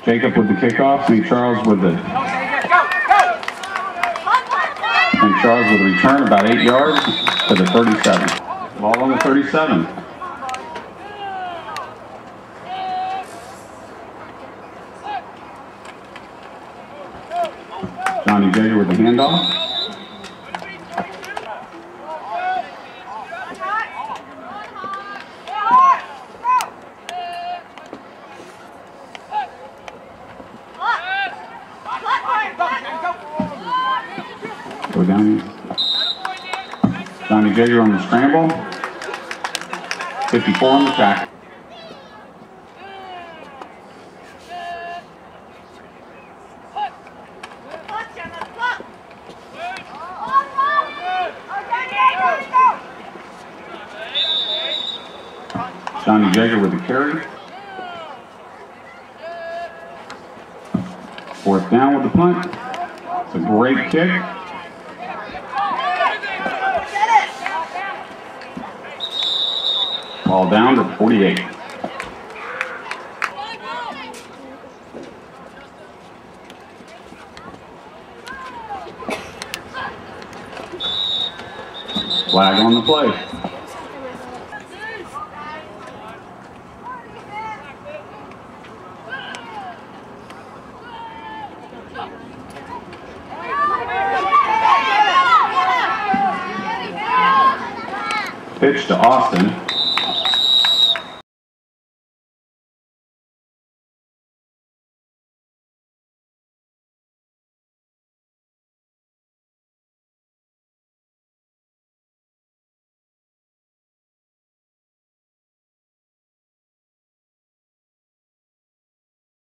Jacob with the kickoff. St. Charles with the return, about 8 yards to the 37. Ball on the 37. Johnny Jager with the handoff. Go down. Johnny Jager on the scramble. 54 on the tackle. Johnny Jager with the carry. 4th down with the punt. It's a great kick. Ball down to 48. Flag on the play. Pitch to Austin.